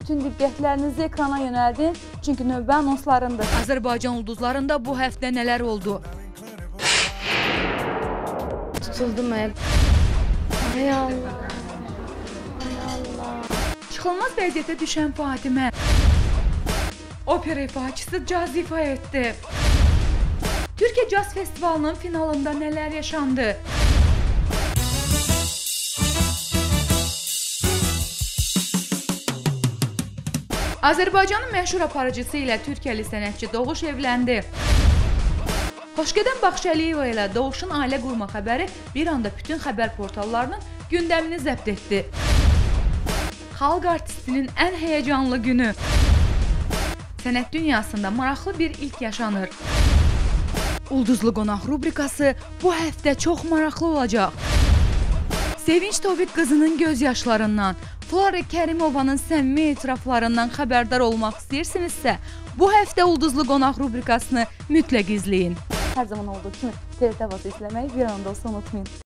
bütün diqqətlərinizi ekrana yönəldin, çünki növbə anonslarındır. Azərbaycan ulduzlarında bu həftə nələr oldu? Tutuldum ay Allah. Çıxılmaz vəziyyətə düşən Fatimə. Opera ifaçısı caz ifa etdi. Türkiyə Caz Festivalının finalında nələr yaşandı? Azərbaycanın məşhur aparıcısı ilə Türkiyəli sənətçi Doğuş evləndi. Xoşgədən Baxşəliyeva ilə Doğuşun ailə qurma xəbəri bir anda bütün xəbər portallarının gündəmini zəbt etdi. Xalq artistinin ən həyəcanlı günü. Sənət dünyasında maraqlı bir ilk yaşanır. Ulduzlu qonaq rubrikası bu həftə çox maraqlı olacaq. Sevinç Tofiq qızının göz yaşlarından, Flora Kərimovanın səmimi etiraflarından xəbərdar olmaq istəyirsinizsə, bu həftə Ulduzlu qonaq rubrikasını mütləq izləyin. Hər zaman olduğu kimi TRT Avazı izləməyi bir anda olsa unutmayın.